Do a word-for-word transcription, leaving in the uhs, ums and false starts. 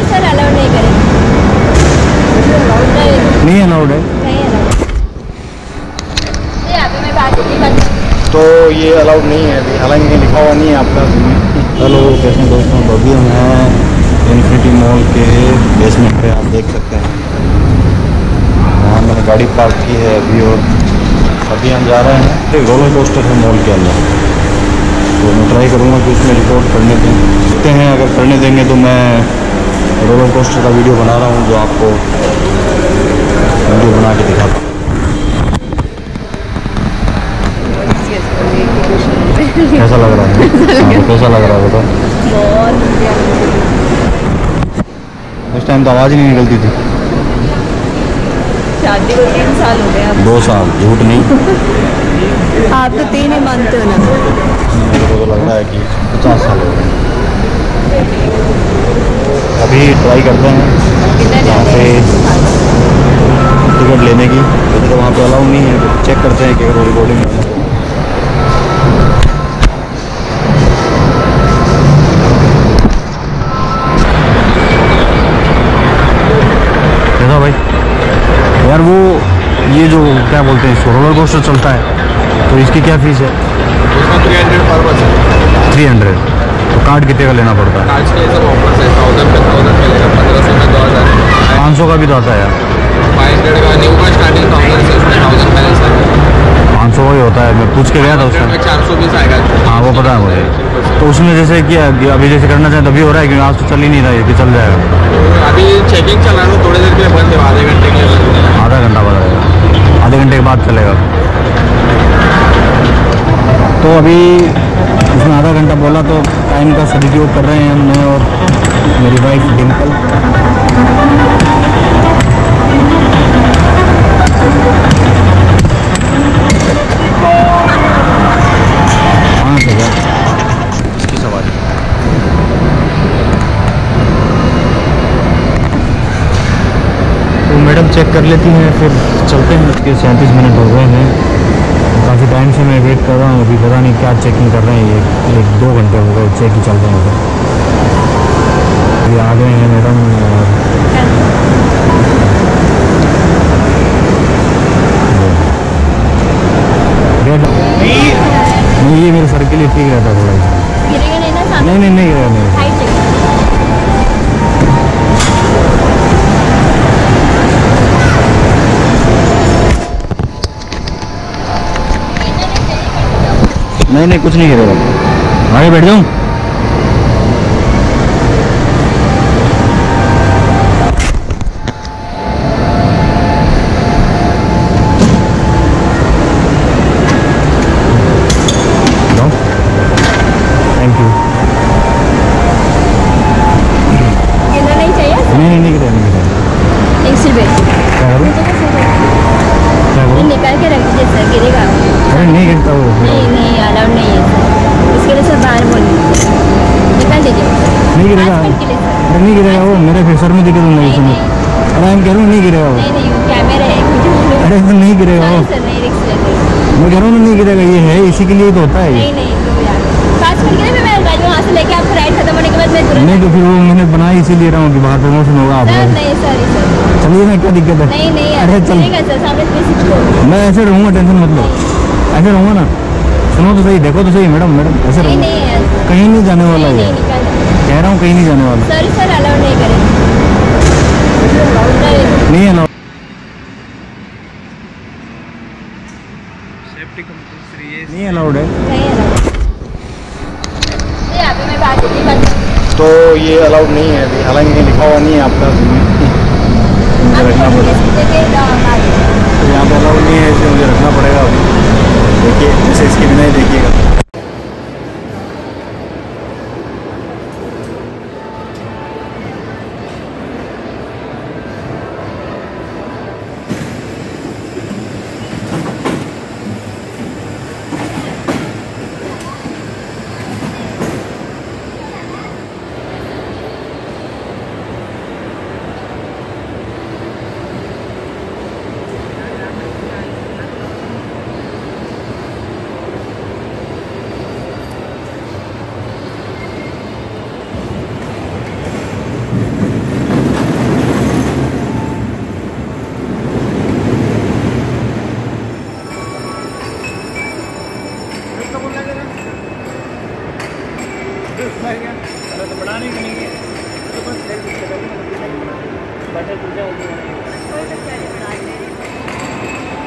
Sir allowed नहीं करेंगे। नहीं अलाउड है। नहीं अलाउड। यहाँ पे मैं बात नहीं करती। तो ये अलाउड नहीं है अभी, हालांकि लिखा हुआ नहीं है आपका। हेलो कैसे हैं दोस्तों, अभी हम हैं इन्फिनिटी मॉल के बेसमेंट पे, आप देख सकते हैं वहाँ मैंने गाड़ी पार्क की है अभी। और अभी हम जा रहे हैं, एक रोलर कोस्टर है मॉल के अंदर, तो मैं ट्राई करूँगा कि उसमें रिकॉर्ड करने दें। देखते हैं अगर करने देंगे तो मैं रोलर कोस्टर का वीडियो बना रहा हूँ, जो आपको वीडियो बना के दिखाता हूँ। कैसा लग रहा है? कैसा लग रहा है बताओ? बहुत उस टाइम तो आवाज़ ही नहीं निकलती थी। शादी को तीन साल हो गए अब। दो साल झूठ नहीं। आप तो तीन ही मानते हो ना। मेरे को तो लग रहा है कि पचास साल हो गए। अभी ट्राई करते हैं यहाँ पे टिकट लेने की, वैसे तो वहाँ पे अलाउ नहीं है, तो चेक करते हैं कि अगर रिकॉर्डिंग करना है। कैसा भाई यार, वो ये जो क्या बोलते हैं रोलर कोस्टर चलता है, तो इसकी क्या फीस है? उसका three hundred per person. Three hundred तो कार्ड कितने का लेना पड़ता है? कार्ड के सब ऑफर्स है, थाउजेंड पे थाउजेंड मिलेगा, पंद्रह सौ में दो हज़ार, पाँच सौ का भी तो आता है यार। फाइव हंड्रेड का न्यू का स्टार्टिंग थाउजेंड से, उसमें थाउजेंड बैलेंस है। पाँच सौ का ही होता है, मैं पूछ के गया था उसका। में चार सौ बीस आएगा। हाँ वो पता है मुझे। तो उसमें जैसे क्या अभी जैसे करना चाहें तभी हो रहा है, क्योंकि आज तो चल ही नहीं रहा है कि चल जाएगा। अभी चेकिंग चला रहा हूँ, थोड़ी देर के लिए बंद है, आधे घंटे के लिए बंद है। आधा घंटा बाद आएगा, आधे घंटे के बाद चलेगा। तो अभी उसमें आधा घंटा बोला, तो टाइम का सदुपयोग कर रहे हैं हमने और मेरी वाइफ डिम्पल। हाँ तो इसकी सवारी तो मैडम चेक कर लेती हैं, फिर चलते हैं। उसके सैंतीस मिनट हो गए हैं, काफ़ी टाइम से मैं वेट कर रहा हूँ, अभी पता नहीं क्या चेकिंग कर रहे हैं। ये एक दो घंटे हो गए चेक ही चल रहे हैं। अभी आ गए हैं मैडम। नहीं ये मेरे सर के लिए ठीक रहता थोड़ा। गिरेगा नहीं ना सामने? नहीं नहीं नहीं गिरेगा नहीं। Height check. नहीं नहीं कुछ नहीं गिरेगा, आगे बैठ जाऊँ। Thank you. गिरना नहीं चाहिए। नहीं नहीं नहीं गिरेगा नहीं गिरेगा। एक सिर्फ बैठ। क्या करूँ क्या करूँ? निकाल के रख दीजिए सर, गिरेगा। अरे नहीं गिरता वो। नहीं नहीं अलाउड नहीं है सर, इसके लिए सर बाहर बोलिए, निकाल दीजिए। नहीं गिरेगा, पाँच मिनट के लिए सर। अरे नहीं गिरेगा वो, मेरे फिर सर में दिक्कत होने लगी सुनो। अरे हम कह रहा हूँ नहीं गिरेगा वो। नहीं नहीं कैमरा है। अरे वो नहीं गिरेगा वो, सर नहीं रिक्स लेते। मैं कह रहा हूँ नहीं गिरेगा, ये है इसी के लिए तो होता है ये। नहीं नहीं तो यार पाँच मिनट के लिए मैं गाड़ी वहाँ से लेके आपको राइड खत्म होने के बाद मैं तुरंत। नहीं तो फिर वो मैंने बनाई इसीलिए रहा हूँ कि बाहर प्रमोशन होगा आप सर नहीं सॉरी सर। चलिए ना, क्या दिक्कत है? नहीं नहीं अरे चल, चलेगा सर, सामने से छोड़। मैं ऐसे रहूँगा, टेंशन मत लो, ऐसे रहूँगा ना। सुनो तो सही, देखो तो सही मैडम, मैडम ऐसे नहीं रहूँगा, नहीं यार कहीं नहीं जाने वाला नहीं ये, नहीं निकाल। कह रहा हूँ कहीं नहीं जाने वाला। सॉरी सर अलाउड नहीं करेंगे। नहीं अलाउड। सेफ्टी कंपल्सरी है, नहीं अलाउड है। नहीं अलाउड। यहाँ पे मैं बात नहीं करती। तो ये अलाउड नहीं है अभी, हालांकि लिखा हुआ नहीं है आपका। मुझे रखना पड़ेगा, तो यहाँ पे अलाउड नहीं है, इसलिए मुझे रखना पड़ेगा अभी। देखिए जैसे इसके बिना ही देखिएगा। कोई बच्चा नहीं पढ़ा रहे।